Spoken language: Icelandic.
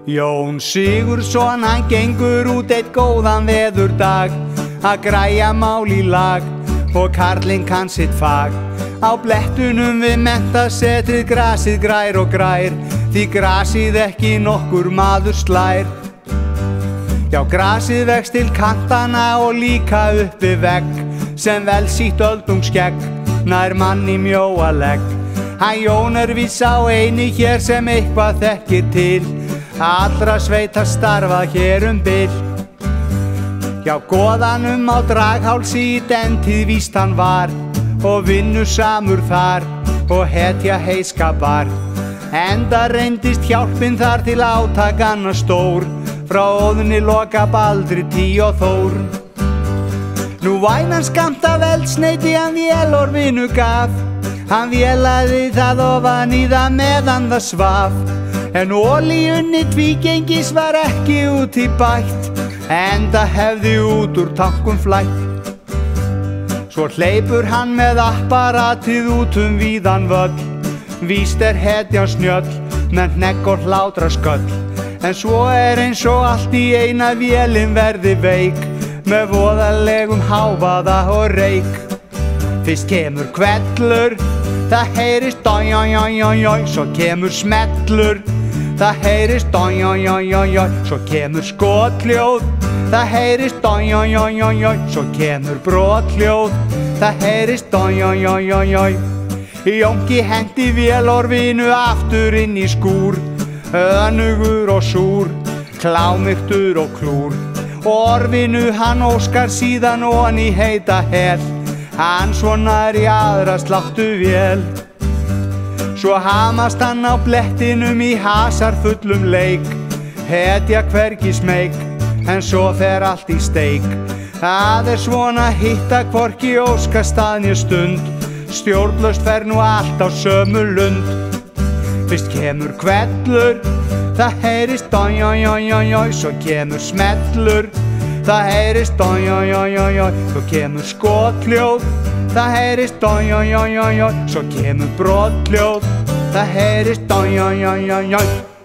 Jón Sigurðsson, hann gengur út einn góðan veðurdag að græja mál í lag og karlinn kann sitt fag. Á blettunum við menntasetrið grasið grær og grær, því grasið ekki nokkur maður slær. Já, grasið vex til kantana og líka uppi vegg, sem vel sítt öldungsskegg nær manni mjóa legg. Hann Jón viss á eini hér sem eitthvað þekkir til, allra sveita starfað hér bil. Já, goðanum á Draghálsi í den tíð víst hann var, og vinnusamur þar og hetja heiskapar. Enda reyndist hjálpin þar til átakanna stór, frá Óðni, Loka, Baldri, Tí og Þór. Nú vænan skammt af eldsneyti hann vélorfinu gaf, hann vélaði það ofan í það meðan það svaf. En olíunni tvígengis var ekki út í bætt, enda hefði út úr tankum flætt. Svo hleypur hann með apparatið út víðan völl, víst hetjan snjöll, með hnegg og hlátra sköll. En svo eins og allt í eina vélin verði veik, með voðalegum hávaða og reik. Fyrst kemur hvellur, það heyrist dói-jói-jói-jói, svo kemur smellur, það heyrist dói-jói-jói-jói, svo kemur skothljóð, það heyrist dói-jói-jói-jói, svo kemur brothljóð, það heyrist dói-jói-jói-jói. Jónki hendi vélorfinu aftur inn í skúr, önugur og súr, klámyktur og klúr. Og orfinu hann óskar síðan ofan í heita hel, hann svona í aðra sláttu vél. Svo hamast hann á blettinum í hasarfullum leik, hetja hvergi smeyk, en svo fer allt í steik. Það svona hitta hvorki óskastað né stund, stjórnlaust fer nú allt á sömu lund. Fyrst kemur hvellur, það heyrist dói-jói-jói-jói, svo kemur smellur, það heyrist dói-jói-jói-jói, svo kemur skothljóð, það heyrist dói-jói-jói-jói, svo kemur brothljóð, það heyrist dói-jói-jói-jói.